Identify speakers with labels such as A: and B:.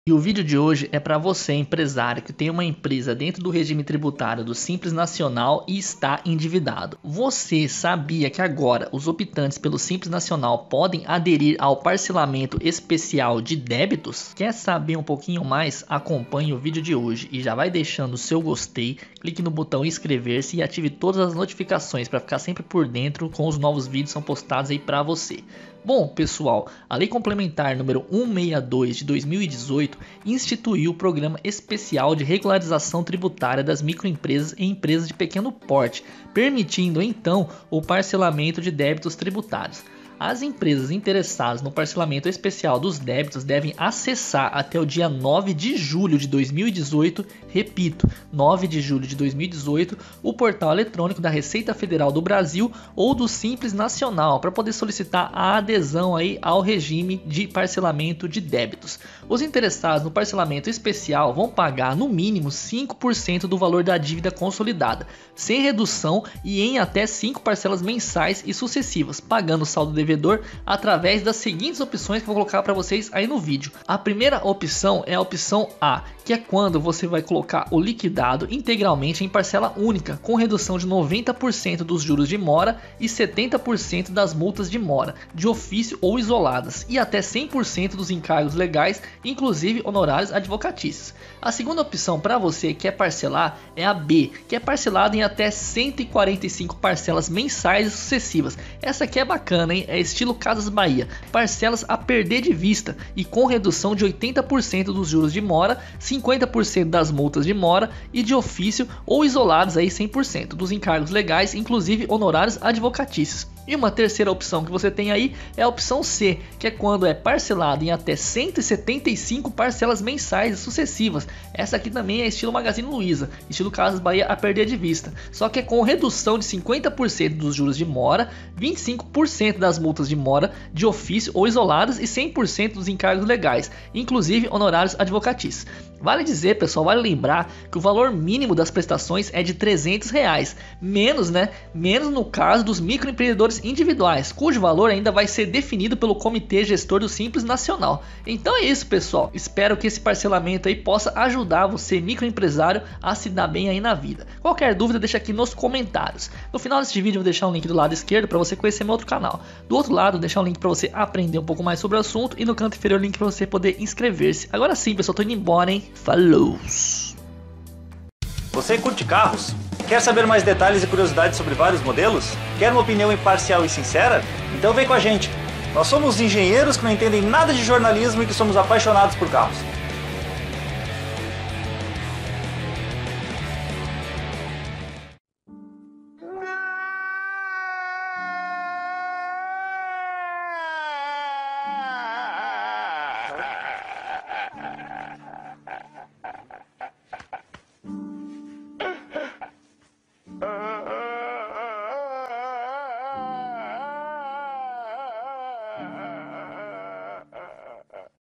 A: E o vídeo de hoje é para você, empresário, que tem uma empresa dentro do regime tributário do Simples Nacional e está endividado. Você sabia que agora os optantes pelo Simples Nacional podem aderir ao parcelamento especial de débitos? Quer saber um pouquinho mais? Acompanhe o vídeo de hoje e já vai deixando o seu gostei, clique no botão inscrever-se e ative todas as notificações para ficar sempre por dentro com os novos vídeos que são postados aí para você. Bom, pessoal, a Lei Complementar número 162 de 2018 instituiu o Programa Especial de Regularização Tributária das Microempresas e Empresas de Pequeno Porte, permitindo então o parcelamento de débitos tributários. As empresas interessadas no parcelamento especial dos débitos devem acessar até o dia 9 de julho de 2018, repito, 9 de julho de 2018, o portal eletrônico da Receita Federal do Brasil ou do Simples Nacional para poder solicitar a adesão aí ao regime de parcelamento de débitos. Os interessados no parcelamento especial vão pagar no mínimo 5% do valor da dívida consolidada, sem redução e em até 5 parcelas mensais e sucessivas, pagando o saldo devedor através das seguintes opções que eu vou colocar para vocês aí no vídeo. A primeira opção é a opção A, que é quando você vai colocar o liquidado integralmente em parcela única, com redução de 90% dos juros de mora e 70% das multas de mora, de ofício ou isoladas, e até 100% dos encargos legais, inclusive honorários advocatícios. A segunda opção para você que quer parcelar é a B, que é parcelada em até 145 parcelas mensais e sucessivas. Essa aqui é bacana, hein? É estilo Casas Bahia, parcelas a perder de vista e com redução de 80% dos juros de mora, 50% das multas de mora e de ofício ou isolados aí 100% dos encargos legais, inclusive honorários advocatícios. E uma terceira opção que você tem aí é a opção C, que é quando é parcelado em até 175 parcelas mensais sucessivas. Essa aqui também é estilo Magazine Luiza, estilo Casas Bahia a perder de vista, só que é com redução de 50% dos juros de mora, 25% das multas de mora, de ofício ou isoladas e 100% dos encargos legais, inclusive honorários advocatícios. Vale dizer, pessoal, vale lembrar que o valor mínimo das prestações é de R$300, menos no caso dos microempreendedores individuais, cujo valor ainda vai ser definido pelo Comitê Gestor do Simples Nacional. Então é isso, pessoal, espero que esse parcelamento aí possa ajudar você, microempresário, a se dar bem aí na vida. Qualquer dúvida deixa aqui nos comentários. No final desse vídeo eu vou deixar um link do lado esquerdo para você conhecer meu outro canal. Do outro lado deixar um link para você aprender um pouco mais sobre o assunto e no canto inferior o link para você poder inscrever-se. Agora sim, pessoal, tô indo embora, hein? Falou!
B: Você curte carros? Quer saber mais detalhes e curiosidades sobre vários modelos? Quer uma opinião imparcial e sincera? Então vem com a gente! Nós somos engenheiros que não entendem nada de jornalismo e que somos apaixonados por carros.